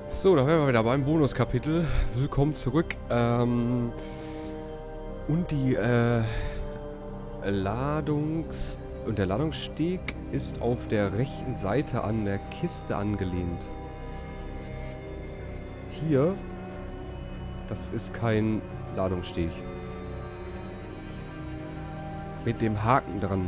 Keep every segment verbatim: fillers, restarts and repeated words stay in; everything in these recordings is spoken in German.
So, da wären wir wieder beim Bonuskapitel. Willkommen zurück. Ähm, und die äh, Ladungs... Und der Ladungssteg ist auf der rechten Seite an der Kiste angelehnt. Hier, das ist kein Ladungssteg. Mit dem Haken dran.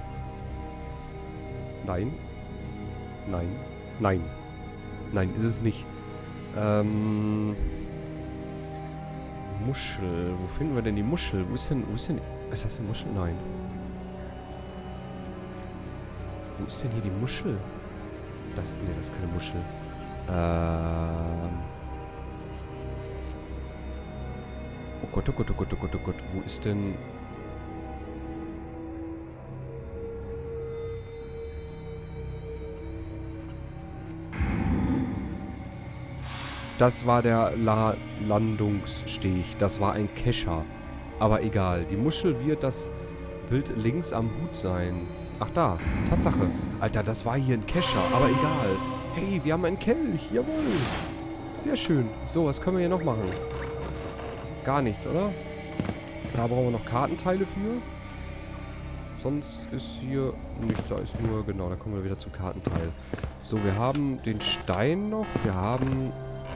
Nein. Nein. Nein. Nein, ist es nicht. Ähm... Muschel. Wo finden wir denn die Muschel? Wo ist denn... Wo ist denn... Ist das eine Muschel? Nein. Wo ist denn hier die Muschel? Das... Ne, das ist keine Muschel. Ähm... Oh Gott, oh Gott, oh Gott, oh Gott, oh Gott. Wo ist denn... Das war der La Landungssteg. Das war ein Kescher. Aber egal. Die Muschel wird das Bild links am Hut sein. Ach da. Tatsache. Alter, das war hier ein Kescher. Aber egal. Hey, wir haben einen Kelch. Jawohl. Sehr schön. So, was können wir hier noch machen? Gar nichts, oder? Da brauchen wir noch Kartenteile für. Sonst ist hier nichts. Da ist nur... Genau, da kommen wir wieder zum Kartenteil. So, wir haben den Stein noch. Wir haben...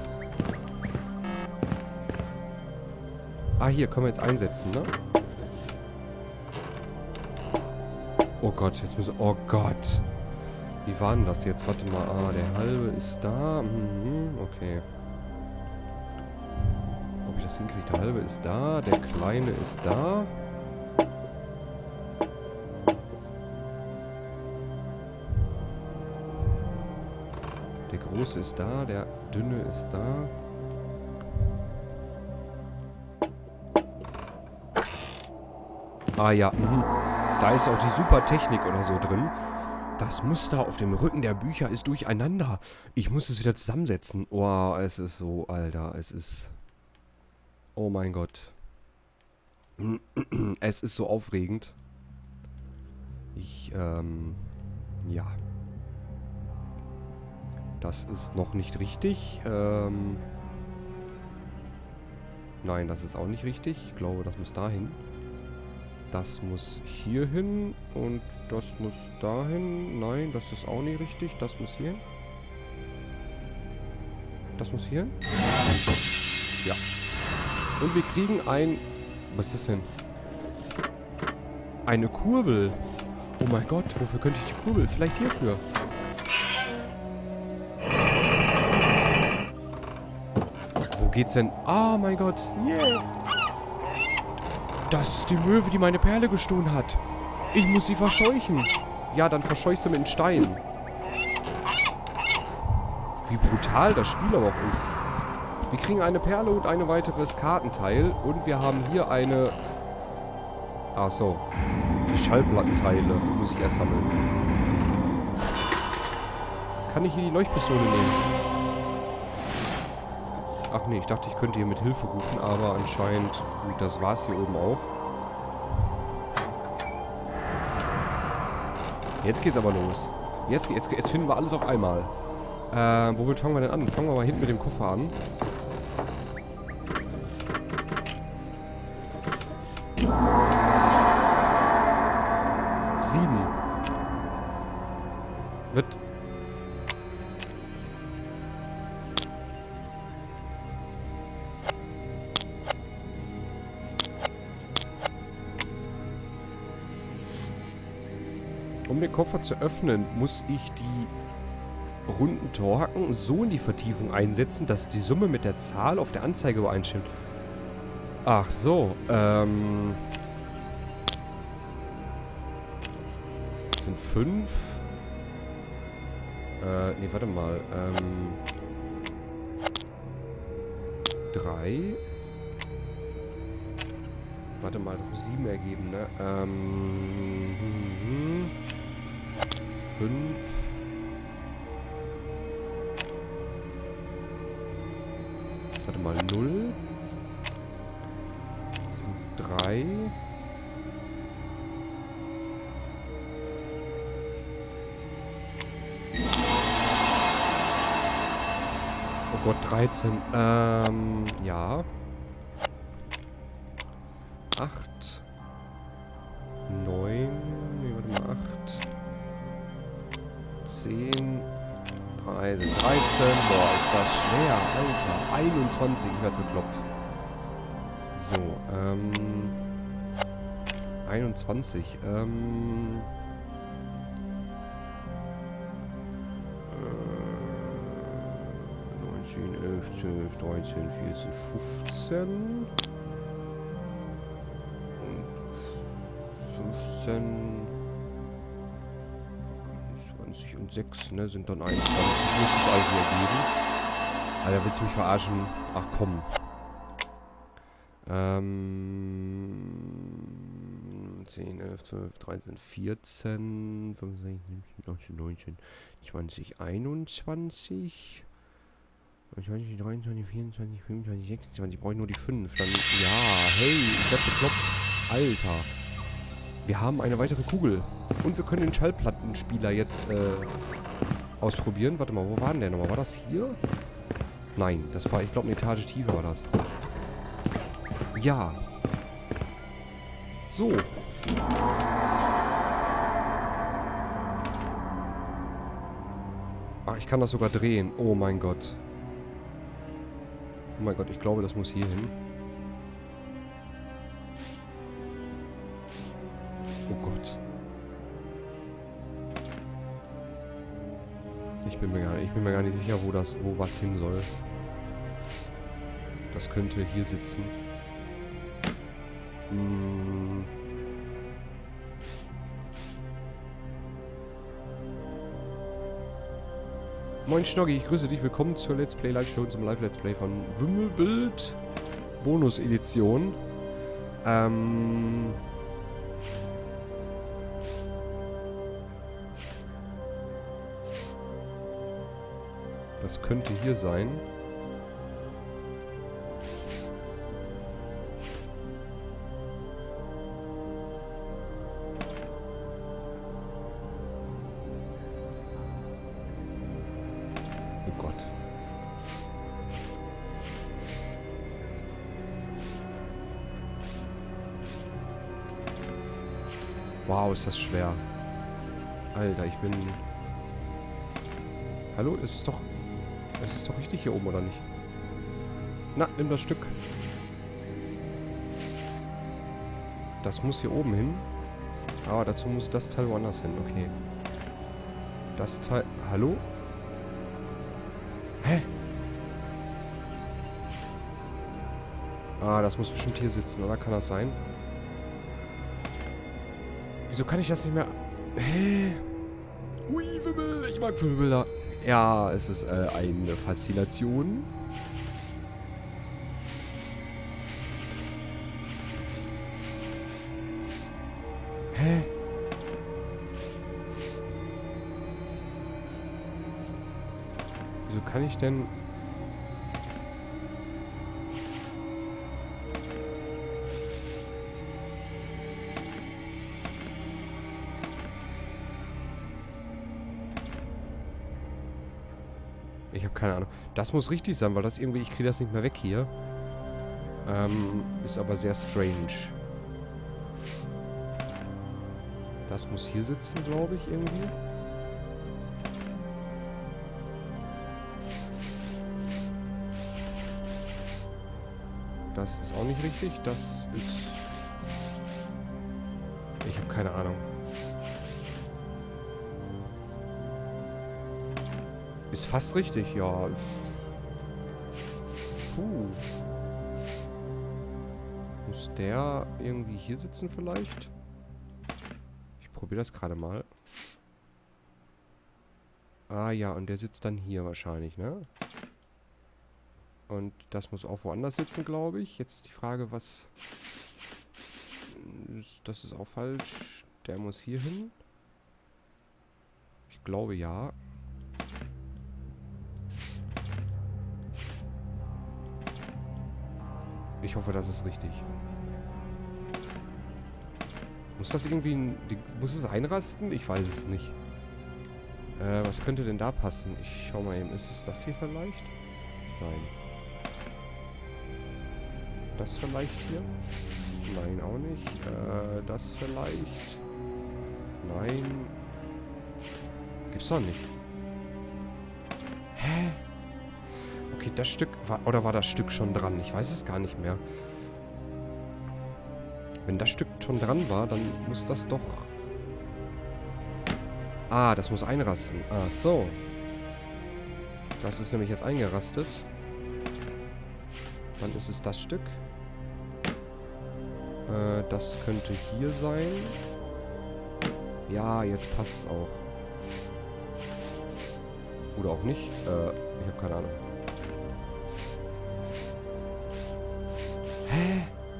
Ah, hier können wir jetzt einsetzen, ne? Oh Gott, jetzt müssen... Oh Gott. Wie war denn das jetzt? Warte mal. Ah, der halbe ist da. Mhm, okay. Ob ich das hinkriege? Der halbe ist da. Der kleine ist da. Der große ist da. Der dünne ist da. Ah ja, mhm. Da ist auch die super Technik oder so drin. Das Muster auf dem Rücken der Bücher ist durcheinander. Ich muss es wieder zusammensetzen. Oh, es ist so, Alter, es ist... Oh mein Gott. Es ist so aufregend. Ich, ähm... Ja. Das ist noch nicht richtig. Ähm... Nein, das ist auch nicht richtig. Ich glaube, das muss dahin. Das muss hier hin und das muss dahin. Nein, das ist auch nicht richtig. Das muss hier hin. Das muss hier hin. Ja. Und wir kriegen ein... Was ist das denn? Eine Kurbel. Oh mein Gott, wofür könnte ich die Kurbel? Vielleicht hierfür. Wo geht's denn? Oh mein Gott. Yeah. Das ist die Möwe, die meine Perle gestohlen hat. Ich muss sie verscheuchen. Ja, dann verscheuch sie mit den Stein. Wie brutal das Spiel aber auch ist. Wir kriegen eine Perle und ein weiteres Kartenteil. Und wir haben hier eine... Ach so. Die Schallplattenteile muss ich erst sammeln. Kann ich hier die Leuchtpistole nehmen? Ach nee, ich dachte, ich könnte hier mit Hilfe rufen, aber anscheinend... Gut, das war's hier oben auch. Jetzt geht's aber los. Jetzt, jetzt, jetzt finden wir alles auf einmal. Äh, womit fangen wir denn an? Fangen wir mal hinten mit dem Koffer an. Sieben. Wird... Um den Koffer zu öffnen, muss ich die runden Torhaken so in die Vertiefung einsetzen, dass die Summe mit der Zahl auf der Anzeige übereinstimmt. Ach so, ähm... Das sind fünf. Äh, nee, warte mal. Ähm... Drei. Warte mal, das muss sieben ergeben, ne? Ähm... Hm, fünf. Warte mal, null. Das sind drei. Oh Gott, dreizehn. Ähm, ja. acht. neun. Nee, warte mal, acht. zehn. dreizehn. dreizehn. Boah, ist das schwer, Alter. einundzwanzig. Ich werde bekloppt. So, ähm. einundzwanzig. Ähm. neunzehn, elf, zwölf, dreizehn, vierzehn, fünfzehn. fünfzehn. zwanzig und sechs, ne? Sind dann einundzwanzig. Muss es eigentlich ergeben. Alter, willst du mich verarschen? Ach komm. Ähm. zehn, elf, zwölf, dreizehn, vierzehn, fünfzehn, siebzehn, achtzehn, neunzehn, zwanzig, einundzwanzig. dreiundzwanzig, dreiundzwanzig, vierundzwanzig, fünfundzwanzig, sechsundzwanzig. Ich brauche nur die fünf. Dann. Ja, hey, ich werde bekloppt. Alter. Wir haben eine weitere Kugel. Und wir können den Schallplattenspieler jetzt äh, ausprobieren. Warte mal, wo war denn der nochmal? War das hier? Nein, das war, ich glaube, eine Etage tiefer war das. Ja. So. Ach, ich kann das sogar drehen. Oh mein Gott. Oh mein Gott, ich glaube, das muss hier hin. Oh Gott. Ich bin mir gar nicht, ich bin mir gar nicht sicher, wo das, wo was hin soll. Das könnte hier sitzen. Hm. Moin Schnoggi, ich grüße dich. Willkommen zur Let's Play Live Show, zum Live Let's Play von Wimmelbild Bonus Edition. Ähm... Das könnte hier sein. Oh Gott. Wow, ist das schwer. Alter, ich bin... Hallo, ist es doch... Es ist doch richtig hier oben, oder nicht? Na, nimm das Stück. Das muss hier oben hin. Aber dazu muss das Teil woanders hin. Okay. Das Teil... Hallo? Hä? Ah, das muss bestimmt hier sitzen, oder? Kann das sein? Wieso kann ich das nicht mehr... Hä? Ui, Wimmel. Ich mag Wimmelbilder. Ja, es ist äh, eine Faszination. Hä? Wieso kann ich denn... Ich habe keine Ahnung. Das muss richtig sein, weil das irgendwie... Ich kriege das nicht mehr weg hier. Ähm, ist aber sehr strange. Das muss hier sitzen, glaube ich, irgendwie. Das ist auch nicht richtig. Das ist... Ich habe keine Ahnung. Ist fast richtig, ja. Puh. Muss der irgendwie hier sitzen vielleicht? Ich probiere das gerade mal. Ah ja, und der sitzt dann hier wahrscheinlich, ne? Und das muss auch woanders sitzen, glaube ich. Jetzt ist die Frage, was... Das ist auch falsch. Der muss hier hin. Ich glaube, ja. Ich hoffe, das ist richtig. Muss das irgendwie... Ein, muss es einrasten? Ich weiß es nicht. Äh, was könnte denn da passen? Ich schau mal eben. Ist es das hier vielleicht? Nein. Das vielleicht hier? Nein, auch nicht. Äh, das vielleicht? Nein. Gibt's doch nicht. Hä? Okay, das Stück... War, oder war das Stück schon dran? Ich weiß es gar nicht mehr. Wenn das Stück schon dran war, dann muss das doch... Ah, das muss einrasten. Ach so. Das ist nämlich jetzt eingerastet. Dann ist es das Stück. Äh, das könnte hier sein. Ja, jetzt passt es auch. Oder auch nicht. Äh, ich habe keine Ahnung. Hä?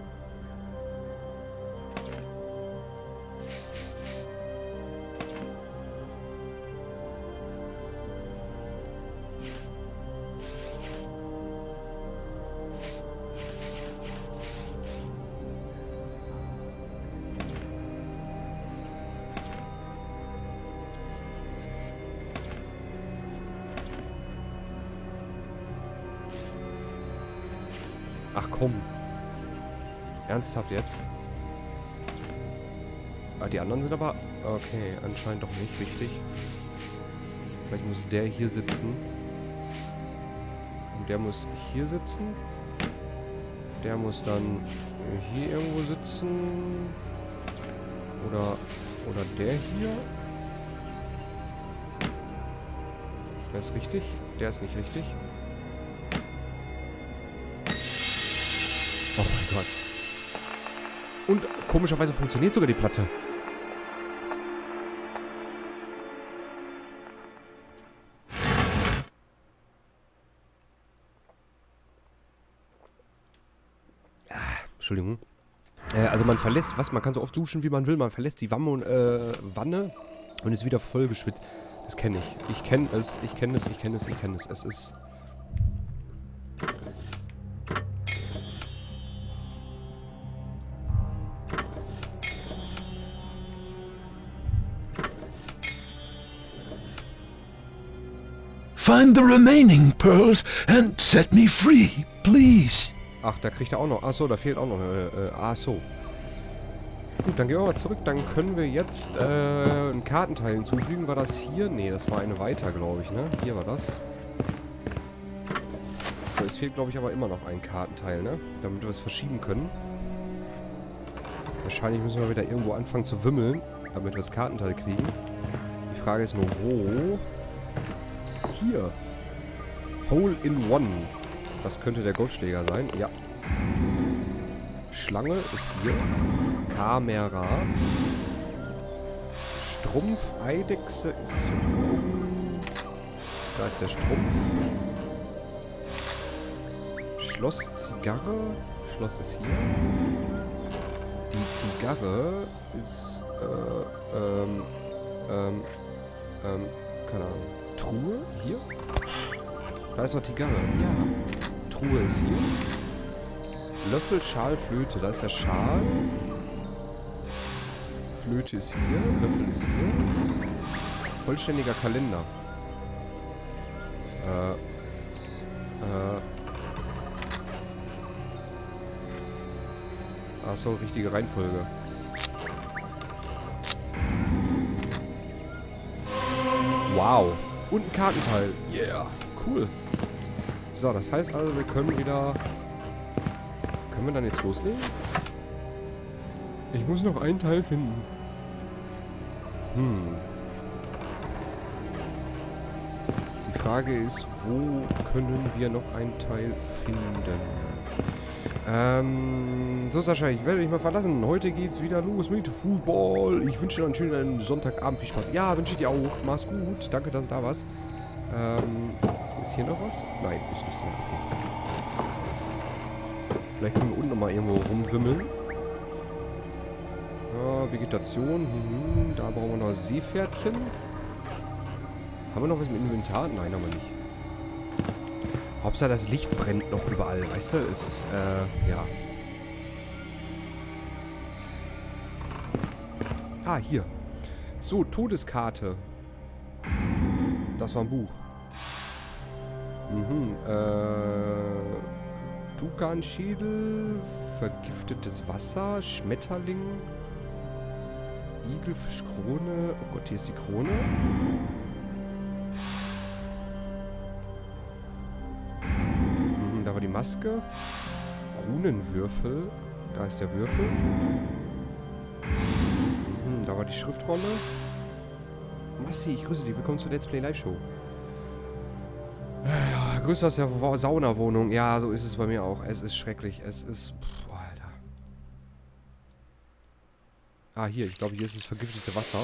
Ach komm. Ernsthaft jetzt? Ah, die anderen sind aber... Okay, anscheinend doch nicht richtig. Vielleicht muss der hier sitzen. Und der muss hier sitzen. Der muss dann hier irgendwo sitzen. Oder... Oder der hier. Der ist richtig. Der ist nicht richtig. Oh mein Gott. Und komischerweise funktioniert sogar die Platte. Ah, Entschuldigung. Äh, also man verlässt, was? Man kann so oft duschen, wie man will. Man verlässt die Wanne und, äh, Wanne und ist wieder voll geschwitzt. Das kenne ich. Ich kenne es, ich kenne es, ich kenne es, ich kenne es. Es ist... Find the remaining pearls and set me free, please. Ach, da kriegt er auch noch... Ach so, da fehlt auch noch... Äh, äh, ach so. Gut, dann gehen wir mal zurück. Dann können wir jetzt äh, ein Kartenteil hinzufügen. War das hier? Nee, das war eine weiter, glaube ich, ne? Hier war das. So, es fehlt, glaube ich, aber immer noch ein Kartenteil, ne? Damit wir es verschieben können. Wahrscheinlich müssen wir wieder irgendwo anfangen zu wimmeln, damit wir das Kartenteil kriegen. Die Frage ist nur, wo... Hier. Hole in One. Das könnte der Golfschläger sein. Ja. Schlange ist hier. Kamera. Strumpf. Eidechse ist hier oben. Da ist der Strumpf. Schloss Zigarre. Schloss ist hier. Die Zigarre ist, äh, ähm, ähm, ähm, keine Ahnung. Truhe? Hier? Da ist noch Zigarre. Ja. Truhe ist hier. Löffel, Schal, Flöte. Da ist der Schal. Flöte ist hier. Löffel ist hier. Vollständiger Kalender. Äh. Äh. Achso, richtige Reihenfolge. Wow. Und ein Kartenteil. Yeah. Cool. So, das heißt also, wir können wieder... Können wir dann jetzt loslegen? Ich muss noch einen Teil finden. Hm. Die Frage ist, wo können wir noch einen Teil finden? Ähm, so Sascha, ich werde dich mal verlassen. Heute geht's wieder los mit Football. Ich wünsche dir einen schönen Sonntagabend. Viel Spaß. Ja, wünsche ich dir auch. Mach's gut. Danke, dass du da warst. Ähm, ist hier noch was? Nein, ist nicht so. Okay. Vielleicht können wir unten nochmal irgendwo rumwimmeln. Ja, Vegetation. Mhm, da brauchen wir noch Seepferdchen. Haben wir noch was im Inventar? Nein, haben wir nicht. Hauptsache das Licht brennt noch überall, weißt du? Es ist, äh, ja. Ah, hier. So, Todeskarte. Das war ein Buch. Mhm, äh... Tukanschädel, vergiftetes Wasser, Schmetterling, Igelfischkrone. Oh Gott, hier ist die Krone. Mhm, da war die Maske. Runenwürfel. Da ist der Würfel. Mhm, da war die Schriftrolle. Massi, ich grüße dich. Willkommen zur Let's Play Live Show. Ja, grüße aus der Saunawohnung. Ja, so ist es bei mir auch. Es ist schrecklich. Es ist... Pff, Alter. Ah, hier. Ich glaube, hier ist das vergiftete Wasser.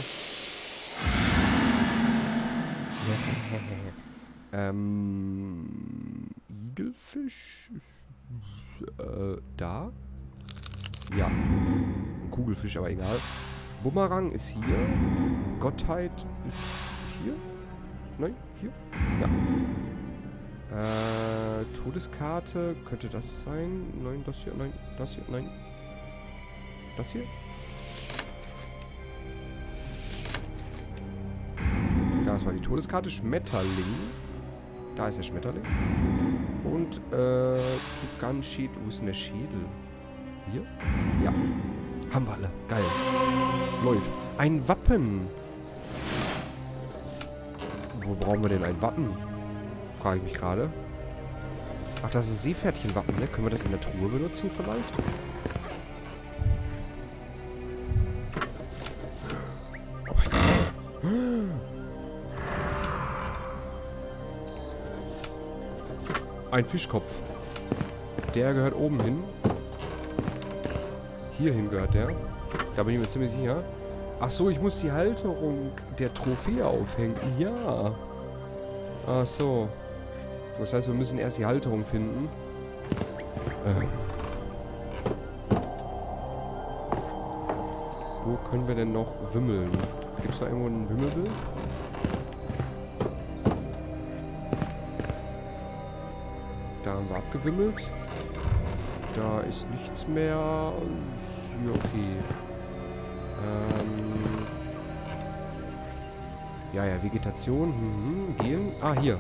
ähm... Igelfisch? Äh, da? Ja. Ein Kugelfisch, aber egal. Bumerang ist hier. Gottheit ist hier. Nein, hier. Ja. Äh, Todeskarte. Könnte das sein? Nein, das hier. Nein, das hier. Nein. Das hier? Das war die Todeskarte. Schmetterling. Da ist der Schmetterling. Und, äh, Tukanschädel. Wo ist denn der Schädel? Hier? Ja. Haben wir alle. Geil. Läuft. Ein Wappen. Wo brauchen wir denn ein Wappen? Frage ich mich gerade. Ach, das ist Seepferdchenwappen, ne? Können wir das in der Truhe benutzen vielleicht? Oh mein Gott. Ein Fischkopf. Der gehört oben hin. Hierhin gehört der. Da bin ich mir ziemlich sicher. Ach so, ich muss die Halterung der Trophäe aufhängen. Ja. Ach so. Das heißt, wir müssen erst die Halterung finden. Ähm. Wo können wir denn noch wimmeln? Gibt es da irgendwo ein Wimmelbild? Da haben wir abgewimmelt. Da ist nichts mehr. Ist hier okay. Ähm. Ja, ja, Vegetation. Mhm, gehen. Ah, hier.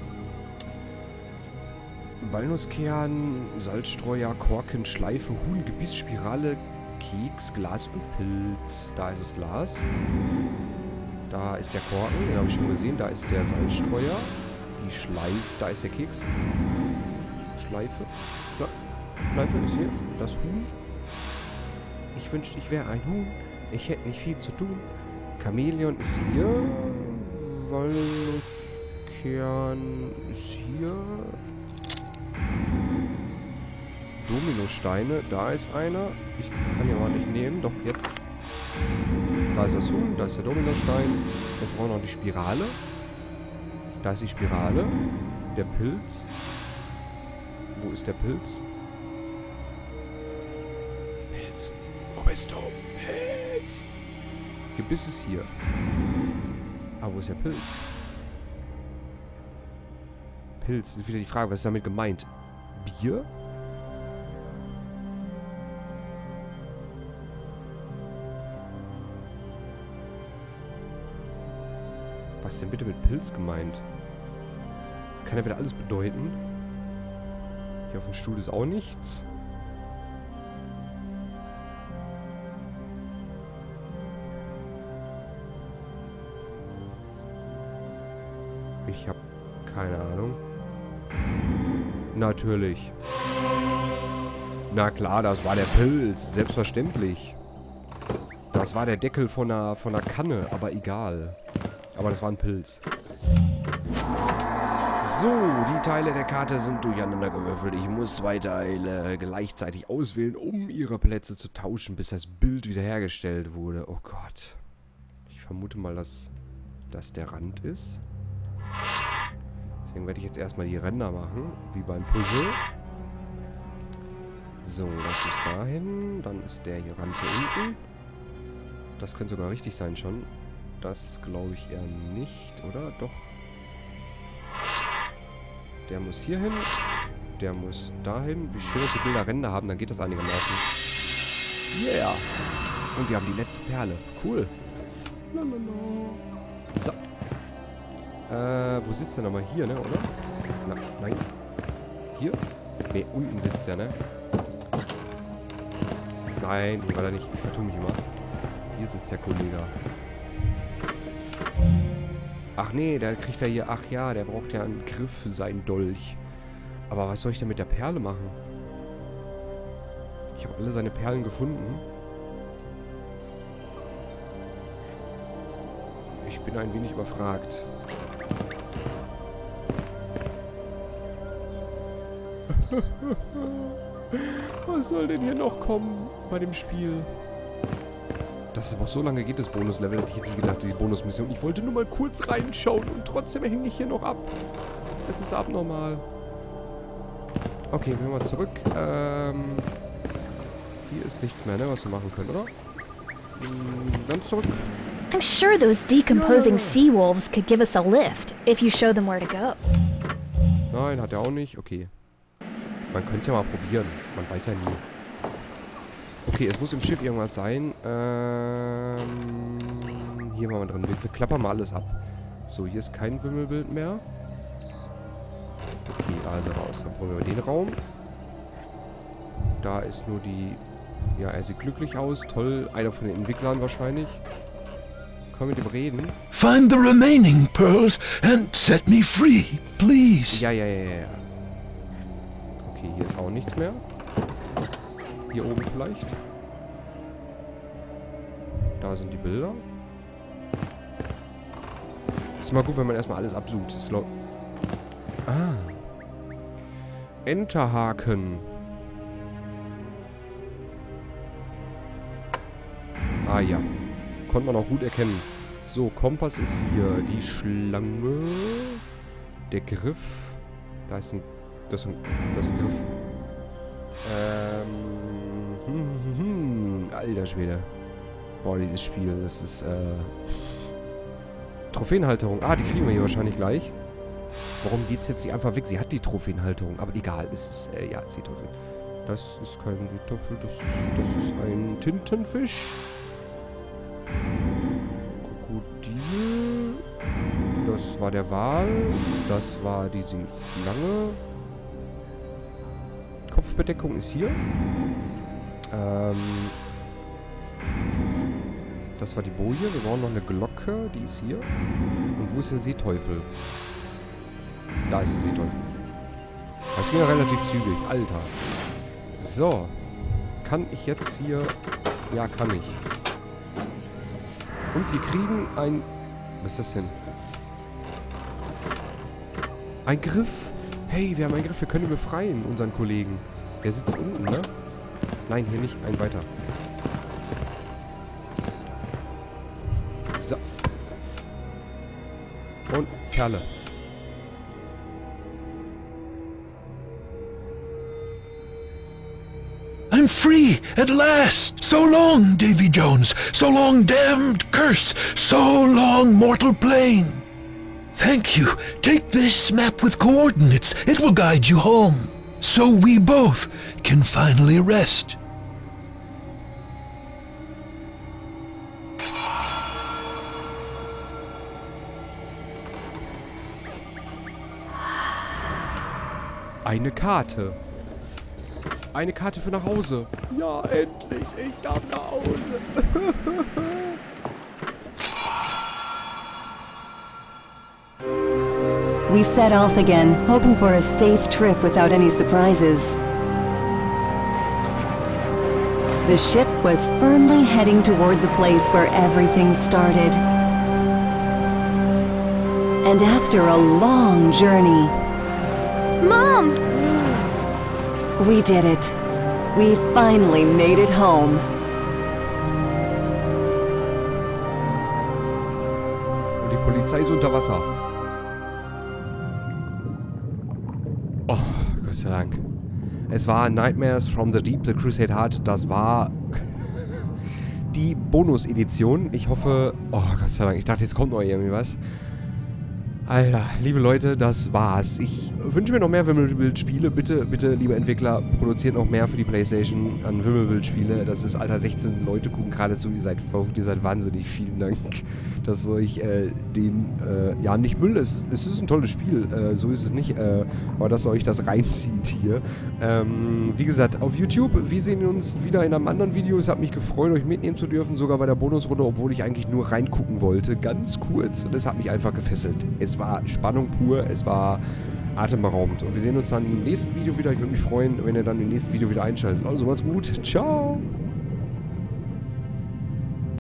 Walnusskern, Salzstreuer, Korken, Schleife, Huhn, Gebiss, Spirale, Keks, Glas und Pilz. Da ist das Glas. Da ist der Korken, den habe ich schon gesehen. Da ist der Salzstreuer. Die Schleife, da ist der Keks. Schleife. Ja, Schleife ist hier. Das Huhn. Ich wünschte, ich wäre ein Huhn. Ich hätte nicht viel zu tun. Chamäleon ist hier. Walnusskern ist hier. Dominosteine, da ist einer. Ich kann ja mal nicht nehmen, doch jetzt. Da ist das Huhn, da ist der Dominostein. Jetzt brauchen wir noch die Spirale. Da ist die Spirale. Der Pilz. Wo ist der Pilz? Pilz. Wo bist du? Pilz. Gebiss ist hier. Aber wo ist der Pilz? Pilz. Das ist wieder die Frage, was ist damit gemeint? Bier? Was ist denn bitte mit Pilz gemeint? Das kann ja wieder alles bedeuten. Hier auf dem Stuhl ist auch nichts. Ich habe keine Ahnung. Natürlich. Na klar, das war der Pilz. Selbstverständlich. Das war der Deckel von einer, von einer Kanne, aber egal. Aber das war ein Pilz. So, die Teile der Karte sind durcheinander gewürfelt. Ich muss zwei Teile gleichzeitig auswählen, um ihre Plätze zu tauschen, bis das Bild wiederhergestellt wurde. Oh Gott. Ich vermute mal, dass das der Rand ist. Deswegen werde ich jetzt erstmal die Ränder machen, wie beim Puzzle. So, das ist dahin. Dann ist der hier Rand hier unten. Das könnte sogar richtig sein schon. Das glaube ich eher nicht, oder? Doch. Der muss hier hin. Der muss dahin. Wie schön, dass die Bilder Ränder haben, dann geht das einigermaßen. Yeah! Und wir haben die letzte Perle. Cool. Lalalala. So. Äh, wo sitzt der nochmal? Hier, ne, oder? Na, nein. Hier? Ne, unten sitzt der, ne? Nein, hier war er nicht. Ich vertue mich immer. Hier sitzt der Kollege. Ach nee, der kriegt ja hier... Ach ja, der braucht ja einen Griff für seinen Dolch. Aber was soll ich denn mit der Perle machen? Ich habe alle seine Perlen gefunden. Ich bin ein wenig überfragt. Was soll denn hier noch kommen bei dem Spiel? Das ist aber so lange geht das Bonuslevel, hätte ich nicht gedacht, die Bonusmission. Ich wollte nur mal kurz reinschauen und trotzdem hänge ich hier noch ab. Es ist abnormal. Okay, gehen wir mal zurück. Ähm, hier ist nichts mehr, ne, was wir machen können, oder? Hm, dann zurück. I'm sure those decomposing yeah. sea wolves could give us a lift, if you show them where to go. Nein, hat er auch nicht. Okay. Man könnte es ja mal probieren. Man weiß ja nie. Okay, es muss im Schiff irgendwas sein. Ähm, hier waren wir drin. Wir, wir klappern mal alles ab. So, hier ist kein Wimmelbild mehr. Okay, also raus. Dann probieren wir den Raum. Da ist nur die... Ja, er sieht glücklich aus. Toll. Einer von den Entwicklern wahrscheinlich. Können wir mit dem reden? Find the remaining pearls and set me free, please. Ja, ja, ja, ja. Okay, hier ist auch nichts mehr. Hier oben vielleicht. Da sind die Bilder. Ist immer gut, wenn man erstmal alles absucht. Das ah. Enterhaken. Ah ja. Konnte man auch gut erkennen. So, Kompass ist hier. Die Schlange. Der Griff. Da ist ein... Das ist ein, das ist ein Griff. Ähm... Hm, hm, hm, alter Schwede. Boah, dieses Spiel, das ist, äh... Trophäenhalterung. Ah, die kriegen wir hier wahrscheinlich gleich. Warum geht's jetzt nicht einfach weg? Sie hat die Trophäenhalterung. Aber egal, es ist, äh, ja, sie Trophäen. Das ist kein Kartoffel, das ist, das ist ein Tintenfisch. Krokodil. Das war der Wal. Das war diese Schlange. Kopfbedeckung ist hier. Ähm... Das war die Boje. Wir brauchen noch eine Glocke. Die ist hier. Und wo ist der Seeteufel? Da ist der Seeteufel. Das ging ja relativ zügig. Alter. So. Kann ich jetzt hier... Ja, kann ich. Und wir kriegen ein... Was ist das denn? Ein Griff. Hey, wir haben einen Griff. Wir können ihn befreien, unseren Kollegen. Der sitzt unten, ne? Nein, hier nicht. Ein weiter. So. Und Perle. I'm free at last! So long, Davy Jones! So long, damned curse! So long, mortal plane! Thank you. Take this map with coordinates. It will guide you home. So we both can finally rest. Eine Karte. Eine Karte für nach Hause. Ja, endlich. Ich darf nach Hause. We set off again, hoping for a safe trip without any surprises. The ship was firmly heading toward the place where everything started. And after a long journey... Mom! We did it. We finally made it home. Und die Polizei ist unter Wasser. Oh, Gott sei Dank. Es war Nightmares from the Deep, The Crusade Heart. Das war die Bonus-Edition. Ich hoffe... Oh, Gott sei Dank. Ich dachte, jetzt kommt noch irgendwie was. Alter, liebe Leute, das war's. Ich wünsche mir noch mehr Wimmelbild-Spiele. Bitte, bitte, liebe Entwickler, produziert noch mehr für die PlayStation an Wimmelbild-Spiele. Das ist, Alter, sechzehn Leute gucken gerade zu. Ihr seid verrückt, ihr seid wahnsinnig. Vielen Dank, dass euch äh, den, äh, ja, nicht Müll ist. Es ist ein tolles Spiel, äh, so ist es nicht. Äh, aber dass ihr euch das reinzieht hier. Ähm, wie gesagt, auf YouTube. Wir sehen uns wieder in einem anderen Video. Es hat mich gefreut, euch mitnehmen zu dürfen. Sogar bei der Bonusrunde, obwohl ich eigentlich nur reingucken wollte. Ganz kurz. Und es hat mich einfach gefesselt. Es war Spannung pur, es war atemberaubend. Und wir sehen uns dann im nächsten Video wieder. Ich würde mich freuen, wenn ihr dann im nächsten Video wieder einschaltet. Also macht's gut. Ciao!